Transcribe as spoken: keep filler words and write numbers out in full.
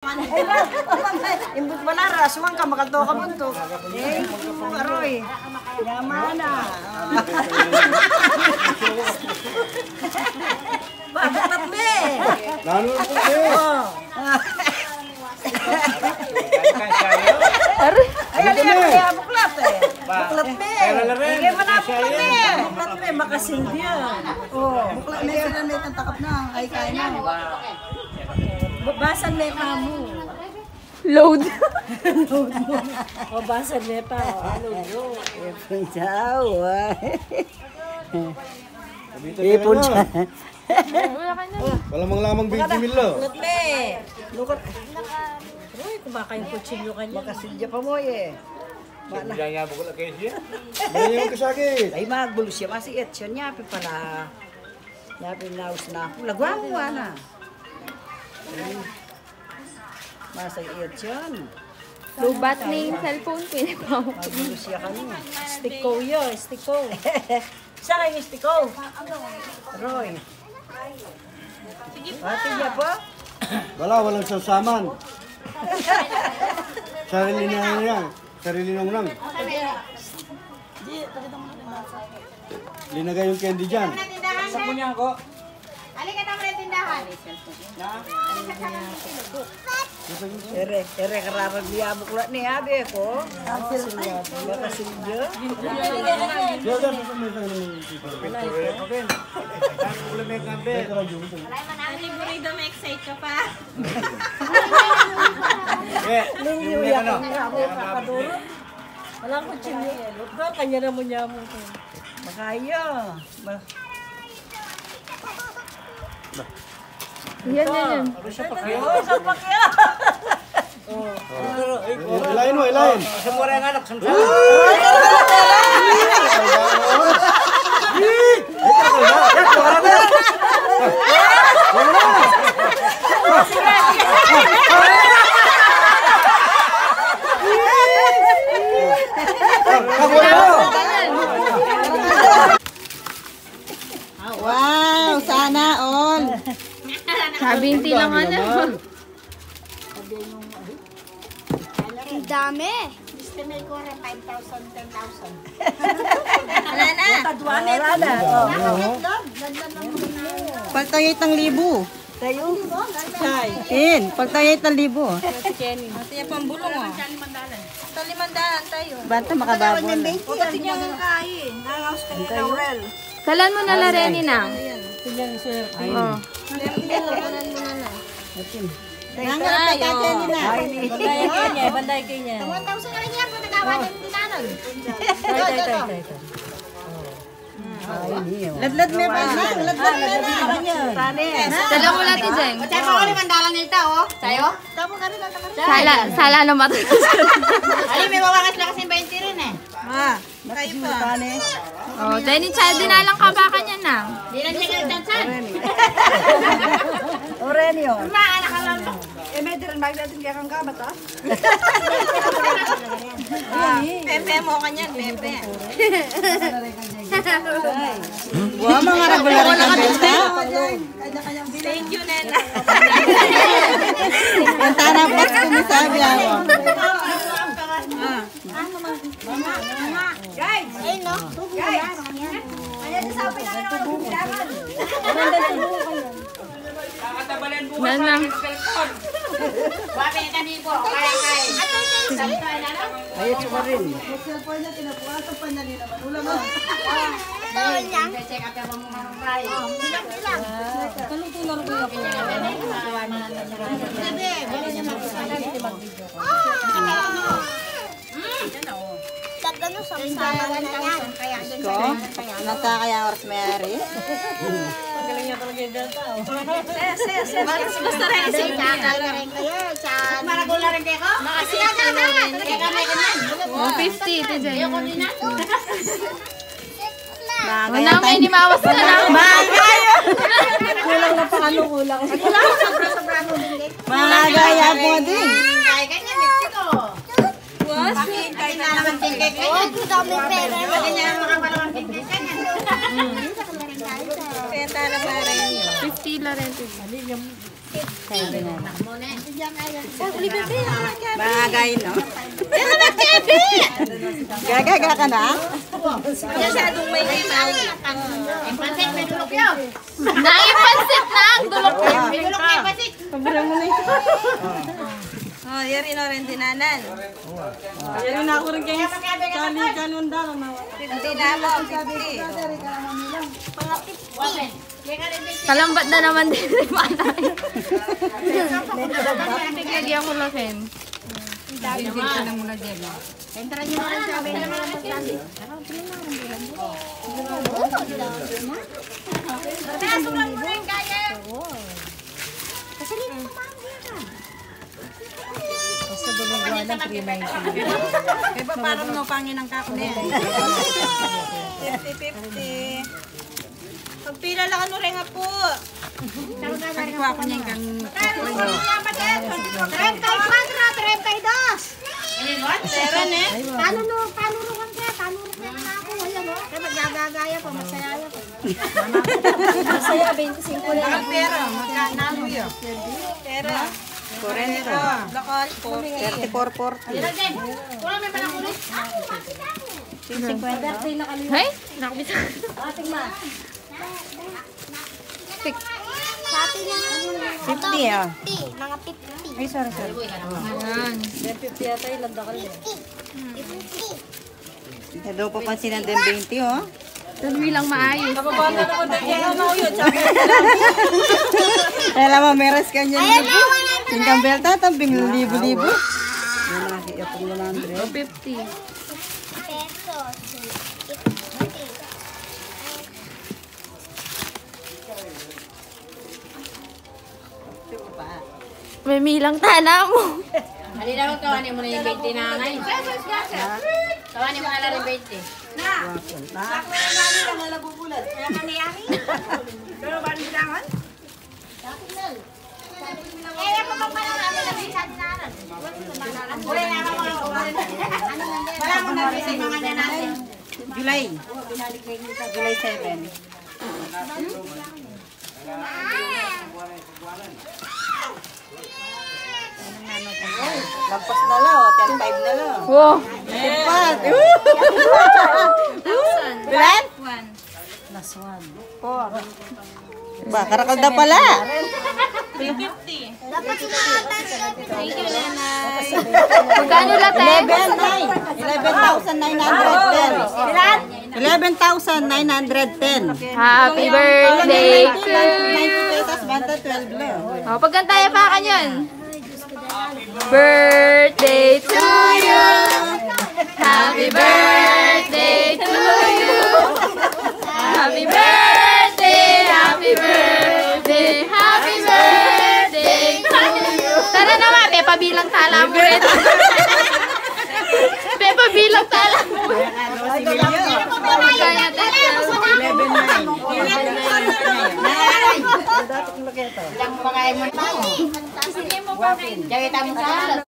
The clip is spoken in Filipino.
Imbut balara, suwang ka, makalto ka bunto. Eh, aroy. Yamana. Bakit me? Lalo na po eh. Ay, alin ako kaya buklat eh. Buklat me. Hindi mo na buklat me. Buklat me, makasindi yan. Oo, buklat me, sila may tantakap na. Ay, kaya na. Basan me pa mo. Load. Load mo. O, basan me pa. Load mo. Ipon siya. Ipon siya. Wala mang lamang twenty mil lo. Buklat me. Lukot. Uy, kumakain kutsilyo kanya. Makasilya pa mo eh. Bala niya bukol kayo siya. Bala niya magkasakit. Ay, magbulo siya. Masi et siya. Nyapi pala. Nyapi naus na ako. Lagwawa na. Masay et siya. Lubat na yung cellphone ko. Magbulo siya kanya. Stiko yun. Stiko. Saan ang stiko? Roy. Ate niya po? Wala, walang sausaman. Sarili na yan. Sarili nang lang. Linagay yung candy dyan. Sa punya ko. Halika na mga tindahan. Ere, ere kararag niya buklat ni Abe ko. Makasilya. Diyan, diyan. May sa ng people. Okay. Ulam may kambe. Sigurado may excite ka pa. Eh, Ninyo yan nga ako kakaduro. Walang kutsilyo. Doon, kanya na mo niya mo. Makaya. Yan, yan, yan. Oo, sa pakya. ilayin mo, ilayin. Semua yang anak semua. Wow, sana all. Sabi hindi lang ano. Ang dami. Gusto may kore five thousand, ten thousand. Wala na. Wala na. Pagtayit ng libo. Tayo. Tay. In, pagtayit ng libo. Kaya pambulong oh. Ito limandahan tayo. Banta makababon. Huwag niya ang kain. Nangaus ka ni Laurel. Kalan mo na la Reni nang. Tingnan sir. Oh. Kanan mo na na. Nangat ka dyan na. Banday kanya, banday kanya. one thousand na rin yan kung nagawa din dinanon. Tay, tay, tay, tay. Ladlad mo pa lang. Ladlad mo na. Tani. Tala mo natin dyan. Kaya pa ko limandahan nito oh. Sayo? Sala, sala na matatas. Ali, may mawangas lang kasi twenty rin eh. Ah, kayo pa. Oh, dahil ni Chad, dinalang ka baka niya nang. Di na siya gantan. Orenio. Ma, anak ka lang. Eh, may diran magdating kaya kang kamat ah. Pepe mo kanyan, Pepe. Wow, mga regular na benta. Thank you, Nena. Ang tanang pas kumisabi ako. Guys! Ay, no? Guys! Ayan, sasabi namin ako ng bilangan. Nanang. Wapi na kami po. Kaya, kaya. Ayun siya rin. Bawal niya. Check up yung mga fry. Bilang, bilang. Tulong-tulong ko yung Sabi, bawal niya mag-video. Tagano sa sama na yan. Kaya, dun Ko, nata kaya oras may ari. Magaling niya talaga yung delta. Yes, yes, yes. Basta rin kasi kakal na rin kayo. Maragula rin kayo ko? Makasiyata na. Kaya kami ganyan. one fifty, ito dyan. Ayoko din na. Wala may nimawas na lang. Kulang na pa ano, kulang. Sobra-sobra mo din. Magaya po din. Kaya ganyan, Mexico. Bakit kayo na naman tingkay ganyan? Ang dami pera. Bakit niya makapalawang tingkay ganyan? Peta na pa rin. fifty la rin. Bagay, no? Gagaga ka na? Masyadong may limaw. Ang pansit, may dulok yun. Naipansit na ang dulok. May dulok na yung pansit. Oh, yari na rin dinanan. Yan na ako rin kayo. Kali kanunda. Hindi na ako, fifty. Kalambat na naman din si Manay. Lagyan ko lang, Ken. Entra nyo na rin sa abay naman ang magkali. Pasok lang muna yung kaya. Kasi rin mo Kaya ba parang no pangin ang kakne? fifty fifty. Pagpila lang ano rin nga po. Kagikuha ko niya yung kang... treinta y cuatro, treinta y dos. Meron eh. Tanuno, tanunukan ka, tanunukan na ako. Ayan o. Kaya magagagaya pa, masaya pa. Masaya, twenty-five lang. Ang pera, magkanalo yun. Pera. forty. Lokal po. thirty-four forty. Wala may panakulit. Hey, nakabisa. Sa atin yung ano na. fifty ah. Mga fifty. Ay, sorry, sorry. Ayan. Ito pa pansin ng twenty oh. Tadwi lang maayos. Kababata naman na ano yun. Kaya mo, meres ka niya. Yung kambelta, tambing libo-libo. Yung mga kiyapong one hundred. fifty. Pesos. May milang tana mo. Hindi naman kawanin mo na yung twenty na ngay. Kawanin mo na lang yung twenty. Eh, ako pa pala namin na sa dinaran. Wala na ako. Wala mo na sa mga natin. July. July seven. Lampas na lang, oh. ten five na lang. Wow. Pat. Bilan? Plus one. Four. Ba, karakalda pala. Magkano latte? eleven nine. eleven thousand nine hundred ten. eleven thousand nine hundred ten. Happy birthday to ninety pesos, banta twelve lang. Oh, pagkantaya pa ka niyan. Birthday to you. Happy birthday to you. Happy birthday, happy birthday, happy birthday to you. Tara naman, may pabilang tala mo rin. May pabilang tala mo. Magkaya eleven nine. Diyan mo pakain mo na. Diyan kita mo sa